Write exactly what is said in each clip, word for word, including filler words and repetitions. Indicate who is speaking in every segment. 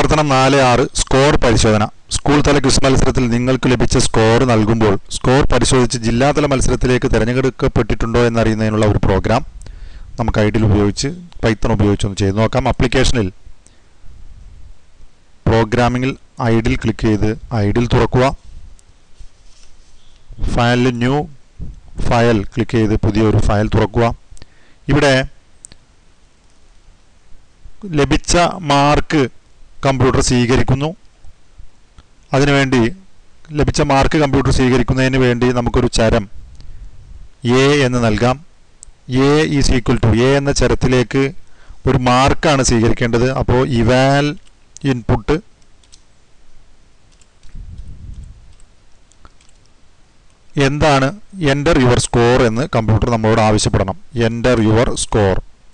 Speaker 1: പ്രവർത്തനം നാല് ആറ് സ്കോർ പരിശോധന. സ്കൂൾ തല ക്വിസ് മത്സരത്തിൽ നിങ്ങൾക്ക് ലഭിച്ച സ്കോർ നൽകുമ്പോൾ സ്കോർ പരിശോധിച്ച് ജില്ലാതല മത്സരത്തിലേക്ക് തിരഞ്ഞെടുക്കപ്പെട്ടിട്ടുണ്ടോ എന്നറിയുന്നതിനുള്ള ഒരു പ്രോഗ്രാം നമുക്ക് ഐഡിൽ ഉപയോഗിച്ച് പൈത്തൺ ഉപയോഗിച്ച് ഒന്ന് ചെയ്ത് നോക്കാം. ആപ്ലിക്കേഷനിൽ പ്രോഗ്രാമിങ്ങിൽ ഐഡിൽ ക്ലിക്ക് ചെയ്ത് ഐഡിൽ തുറക്കുക. ഫയലിൽ ന്യൂ ഫയൽ ക്ലിക്ക് ചെയ്ത് പുതിയൊരു ഫയൽ തുറക്കുക. ഇവിടെ ലഭിച്ച മാർക്ക് കമ്പ്യൂട്ടർ സ്വീകരിക്കുന്നു. അതിനുവേണ്ടി ലഭിച്ച മാർക്ക് കമ്പ്യൂട്ടർ സ്വീകരിക്കുന്നതിന് വേണ്ടി നമുക്കൊരു ചരം എ എന്ന് നൽകാം. A is equal to a എന്ന ചരത്തിലേക്ക് ഒരു മാർക്കാണ് സ്വീകരിക്കേണ്ടത്. അപ്പോൾ ഇവാൽ ഇൻപുട്ട് എന്താണ് എൻ്റർ യുവർ സ്കോർ എന്ന് കമ്പ്യൂട്ടർ നമ്മളോട് ആവശ്യപ്പെടണം. Enter your score.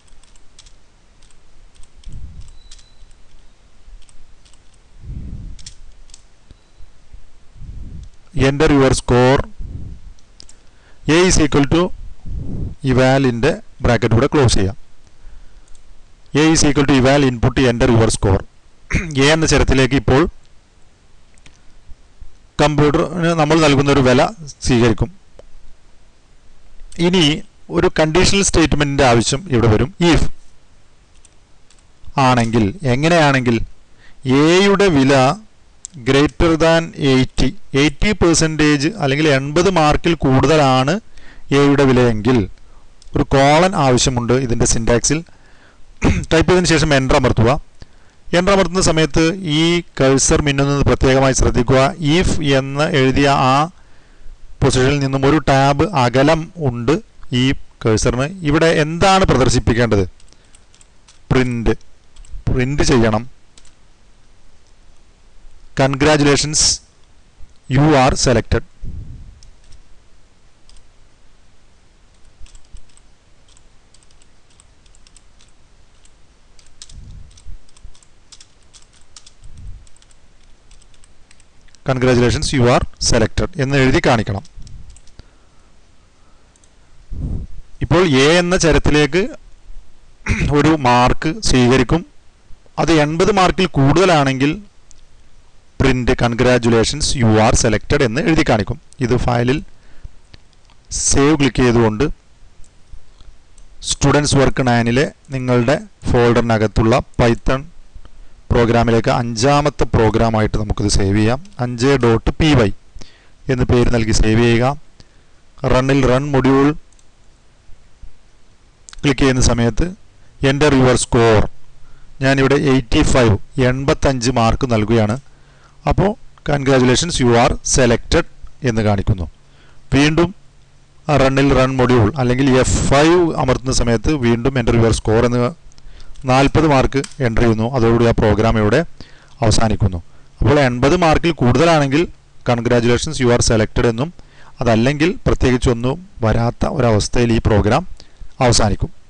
Speaker 1: Enter your score a is equal to ഇവാലിൻ്റെ ബ്രാക്കറ്റ് കൂടെ ക്ലോസ് ചെയ്യാം. A is equal to eval input enter your score. A എന്ന ചരത്തിലേക്ക് ഇപ്പോൾ കമ്പ്യൂട്ടറിന് നമ്മൾ നൽകുന്ന ഒരു വില സ്വീകരിക്കും. ഇനി ഒരു കണ്ടീഷണൽ സ്റ്റേറ്റ്മെൻറ്റിൻ്റെ ആവശ്യം ഇവിടെ വരും. ഇഫ് ആണെങ്കിൽ, എങ്ങനെയാണെങ്കിൽ എയുടെ വില greater than eighty eighty percentage അല്ലെങ്കിൽ എൺപത് മാർക്കിൽ കൂടുതലാണ് എയുടെ വിലയെങ്കിൽ ഒരു കോളൻ ആവശ്യമുണ്ട്. ഇതിൻ്റെ സിൻടാക്സിൽ ടൈപ്പ് ചെയ്തതിന് ശേഷം എൻ്റർ അമർത്തുക. എൻ്റർ അമർത്തുന്ന സമയത്ത് ഈ കഴ്സർ മിന്നുന്നത് പ്രത്യേകമായി ശ്രദ്ധിക്കുക. ഇഫ് എന്ന് എഴുതിയ ആ പൊസിഷനിൽ നിന്നും ഒരു ടാബ് അകലം ഉണ്ട് ഈ കഴ്സറിന്. ഇവിടെ എന്താണ് പ്രദർശിപ്പിക്കേണ്ടത്? പ്രിൻ്റ് പ്രിൻ്റ് ചെയ്യണം. Congratulations, you are selected. Congratulations you are selected എന്ന് എഴുതി കാണിക്കണം. ഇപ്പോൾ എ എന്ന ചരത്തിലേക്ക് ഒരു മാർക്ക് സ്വീകരിക്കും. അത് എൺപത് മാർക്കിൽ കൂടുതലാണെങ്കിൽ print congratulations you are selected എന്ന് എഴുതി കാണിക്കും. ഇത് ഫയലിൽ സേവ് ക്ലിക്ക് ചെയ്തുകൊണ്ട് സ്റ്റുഡൻസ് വർക്ക് നയനിലെ നിങ്ങളുടെ ഫോൾഡറിനകത്തുള്ള പൈത്തൺ പ്രോഗ്രാമിലേക്ക് അഞ്ചാമത്തെ പ്രോഗ്രാമായിട്ട് നമുക്കിത് സേവ് ചെയ്യാം. അഞ്ച് ഡോട്ട് പി വൈ എന്ന് പേര് നൽകി സേവ് ചെയ്യുക. റണ്ണിൽ റൺ മൊഡ്യൂൾ ക്ലിക്ക് ചെയ്യുന്ന സമയത്ത് എൻ്റർ യുവർ സ്കോർ, ഞാനിവിടെ എയ്റ്റി ഫൈവ് എൺപത്തഞ്ച് മാർക്ക് നൽകുകയാണ്. അപ്പോൾ കൺഗ്രാജുലേഷൻസ് യു ആർ സെലക്റ്റഡ് എന്ന് കാണിക്കുന്നു. വീണ്ടും റണ്ണിൽ റൺ മൊഡ്യൂൾ അല്ലെങ്കിൽ എഫ് ഫൈവ് അമർത്തുന്ന സമയത്ത് വീണ്ടും എൻ്റർ യുവർ സ്കോർ എന്ന് നാൽപ്പത് മാർക്ക് എൻ്റർ ചെയ്യുന്നു. അതോടുകൂടി ആ പ്രോഗ്രാം ഇവിടെ അവസാനിക്കുന്നു. അപ്പോൾ എൺപത് മാർക്കിൽ കൂടുതലാണെങ്കിൽ കൺഗ്രാജുലേഷൻസ് യു ആർ സെലക്റ്റഡ് എന്നും, അതല്ലെങ്കിൽ പ്രത്യേകിച്ചൊന്നും വരാത്ത ഒരവസ്ഥയിൽ ഈ പ്രോഗ്രാം അവസാനിക്കും.